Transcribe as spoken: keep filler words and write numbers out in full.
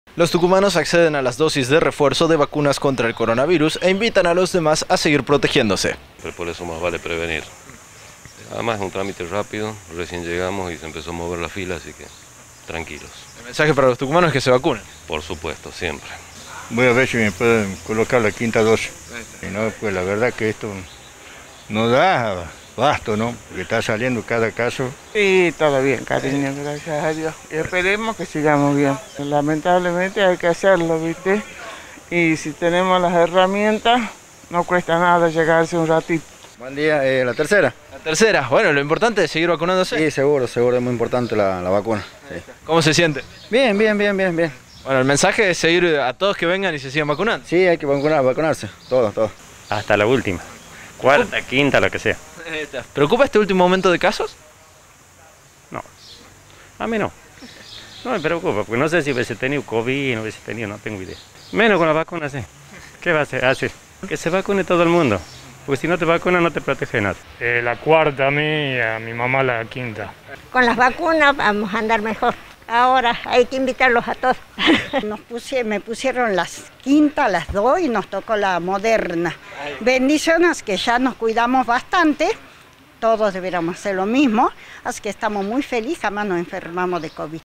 Los tucumanos acceden a las dosis de refuerzo de vacunas contra el coronavirus e invitan a los demás a seguir protegiéndose. Pero por eso más vale prevenir. Además es un trámite rápido, recién llegamos y se empezó a mover la fila, así que tranquilos. El mensaje para los tucumanos es que se vacunen. Por supuesto, siempre. Voy a ver si me pueden colocar la quinta dosis. Y no, pues la verdad que esto no da basto, ¿no? Porque está saliendo cada caso. Sí, todo bien, cariño, gracias a Dios. Y esperemos que sigamos bien. Lamentablemente hay que hacerlo, ¿viste? Y si tenemos las herramientas, no cuesta nada llegarse un ratito. Buen día, eh, la tercera. La tercera, bueno, lo importante es seguir vacunándose. Sí, seguro, seguro, es muy importante la, la vacuna. Sí. ¿Cómo se siente? Bien, bien, bien, bien, bien. Bueno, el mensaje es seguir a todos que vengan y se sigan vacunando. Sí, hay que vacunar, vacunarse, todos, todos. Hasta la última, cuarta, quinta, lo que sea. ¿Preocupa este último momento de casos? No, a mí no. No me preocupa, porque no sé si hubiese tenido COVID, no hubiese tenido, no tengo idea. Menos con la vacuna, sí. ¿Qué va a hacer? hacer? Que se vacune todo el mundo, porque si no te vacunas no te protege nada. Eh, la cuarta a mí y a mi mamá la quinta. Con las vacunas vamos a andar mejor. Ahora hay que invitarlos a todos. Nos puse, me pusieron las quinta, las dos y nos tocó la Moderna. Bendiciones que ya nos cuidamos bastante, todos deberíamos hacer lo mismo, así que estamos muy felices, jamás nos enfermamos de COVID.